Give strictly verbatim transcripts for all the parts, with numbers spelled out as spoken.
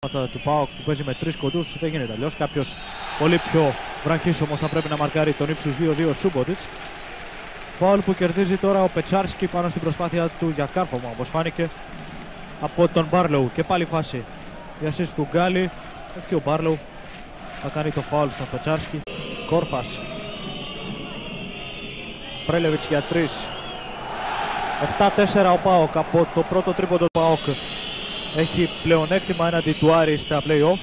Του ΠΑΟΚ που παίζει με τρεις κοντούς δεν γίνεται αλλιώς. Κάποιος πολύ πιο βραχής όμως θα πρέπει να μαρκάρει τον ύψους δύο δύο Σούμποτιτς. Φάουλ που κερδίζει τώρα ο Πετσάρσκι πάνω στην προσπάθεια του για κάρφωμα, όπως φάνηκε από τον Μπάρλοου. Και πάλι φάση η assist του Γκάλι. Και ο Μπάρλοου θα κάνει το φάουλ στον Πετσάρσκι. Κόρφας. Πρέλεβιτς για τρεις. επτά τέσσερα ο ΠΑΟΚ από το πρώτο τρίποντο του ΠΑΟΚ. Έχει πλεονέκτημα έναντι του Άρη στα play-off.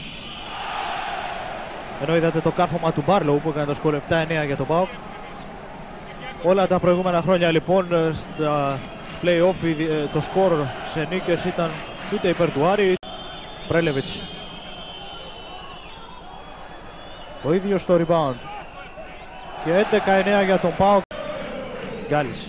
Ενώ είδατε το κάρφωμα του Μπάρλοου που έκανε το σκορ επτά εννέα για τον ΠΑΟΚ. Όλα τα προηγούμενα χρόνια λοιπόν στα play-off το σκορ σε νίκες ήταν είτε υπέρ του Άρη. Πρέλεβιτς. Ο ίδιος στο rebound. Και έντεκα εννέα για τον ΠΑΟΚ. Γκάλης.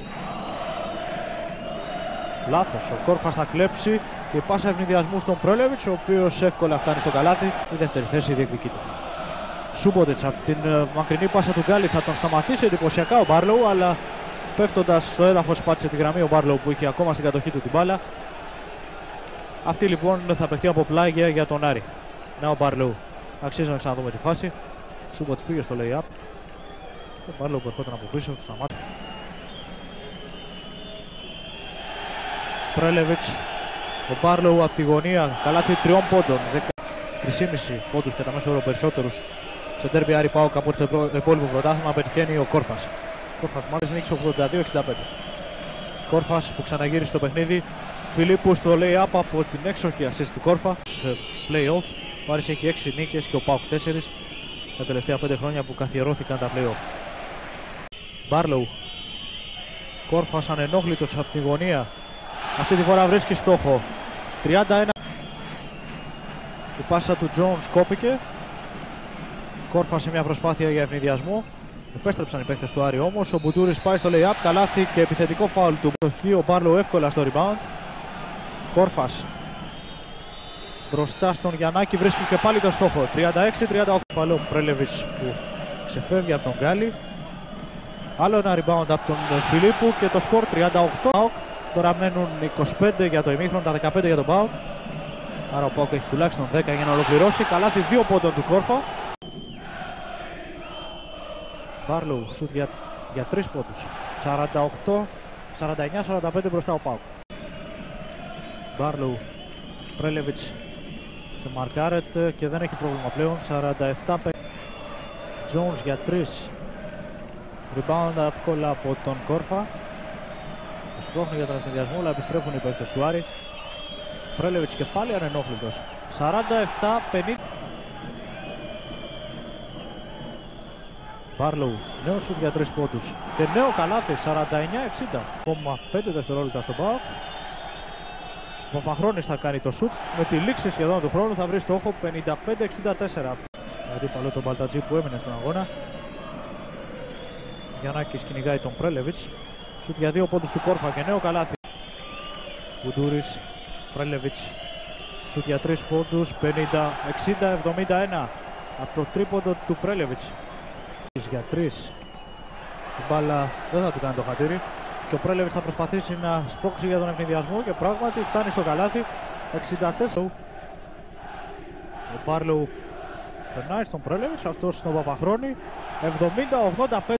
Λάθος, ο Κόρφας θα κλέψει και πάσα ευνηδιασμού στον Πρέλεβιτς, ο οποίος εύκολα φτάνει στο καλάθι. Η δεύτερη θέση διεκδικείται. Σούμποτιτς από την μακρινή πάσα του Γκάλι θα τον σταματήσει εντυπωσιακά ο Μπάρλοου, αλλά πέφτοντας στο έδαφος πάτησε τη γραμμή ο Μπάρλοου που είχε ακόμα στην κατοχή του την μπάλα. Αυτή λοιπόν θα παιχτεί από πλάγια για τον Άρη. Να ο Μπάρλοου. Αξίζει να ξαναδούμε τη φάση. Σούμποτιτς πήγε στο lay-up. Ο Μπάρλοου που ερχόταν από πίσω, του σταμάτησε. Πρέλεβιτς. Ο Μπάρλοου από τη γωνία, καλάθι τριών πόντων. τρία κόμμα πέντε πόντους κατά μέσο όρο περισσότερους σε ντέρμπι Άρη ΠΑΟΚ από το υπόλοιπο πρωτάθλημα πετυχαίνει ο Κόρφας. Ο Κόρφας μάλιστα νίκησε ογδόντα δύο εξήντα πέντε. Κόρφας που ξαναγύρισε στο παιχνίδι. Φιλίππου στο lay-up από την έξοχη assist του Κόρφα. Σε play-off. Ο Άρης έχει έξι νίκες και ο ΠΑΟΚ τέσσερις τα τελευταία πέντε χρόνια που καθιερώθηκαν τα play-off. Μπάρλοου. Κόρφας ανενόχλητος από τη γωνία. Αυτή τη φορά βρίσκει στόχο. τριάντα ένα. Η πάσα του Jones κόπηκε. Κόρφα σε μια προσπάθεια για ευνηδιασμό. Επέστρεψαν οι παίκτες του Άρη όμως. Ο Μπουτούρης πάει στο lay-up. Καλάθι και επιθετικό φάουλ του. Ο Μπάρλοου εύκολα στο rebound. Κόρφας. Μπροστά στον Γιαννάκη βρίσκει και πάλι το στόχο. τριάντα έξι τριάντα οκτώ. Παλό Πρέλεβιτς που ξεφεύγει από τον Γκάλι. Άλλο ένα rebound από τον Φιλίππου και το σκορ τριάντα οκτώ. Τώρα μένουν είκοσι πέντε για το ημίχρονο, τα δεκαπέντε για τον ΠΑΟΚ. Άρα ο ΠΑΟΚ έχει τουλάχιστον δέκα για να ολοκληρώσει. Καλάθι δύο πόντων του Κόρφα. Μπάρλοου σουτ για, για τρεις πόντους. σαράντα οκτώ σαράντα εννέα σαράντα πέντε μπροστά ο ΠΑΟΚ. Μπάρλοου. Πρέλεβιτς σε μαρκάρετ και δεν έχει πρόβλημα πλέον. σαράντα επτά πέντε. Jones για τρεις. Rebound εύκολα από τον Κόρφα. Σπρώχνουν για τον ευνηδιασμό, αλλά επιστρέφουν οι παίκτες του Άρη. Πρέλεβιτς και πάλι ανενόχλητος. σαράντα επτά πενήντα. Μπάρλοου, νέο σουτ για τρεις πόντους. Και νέο καλάθι, σαράντα εννέα εξήντα. πέντε δευτερόλεπτα στον ΠΑΟΚ. Ο Παπαχρόνης θα κάνει το σουτ. Με τη λήξη σχεδόν του χρόνου θα βρει στόχο πενήντα πέντε εξήντα τέσσερα. Αντίπαλο τον Μπαλτατζή που έμεινε στον αγώνα. Γιαννάκης κυνηγάει τον Πρέλεβιτς. Σουτ για δύο πόντους του Κόρφα και νέο καλάθι. Μπουτούρης, Πρέλεβιτς. Σουτ για τρεις πόντους, πενήντα εξήντα εβδομήντα ένα από το τρίποντο του Πρέλεβιτς. Για τρεις. Η μπάλα δεν θα του κάνει το χατήρι. Και ο Πρέλεβιτς θα προσπαθήσει να σπρώξει για τον ευνηδιασμό και πράγματι φτάνει στο καλάθι. εξήντα τέσσερα. Ο Μπάρλοου περνάει στον Πρέλεβιτς, αυτός στον Παπαχρόνη. εβδομήντα ογδόντα πέντε.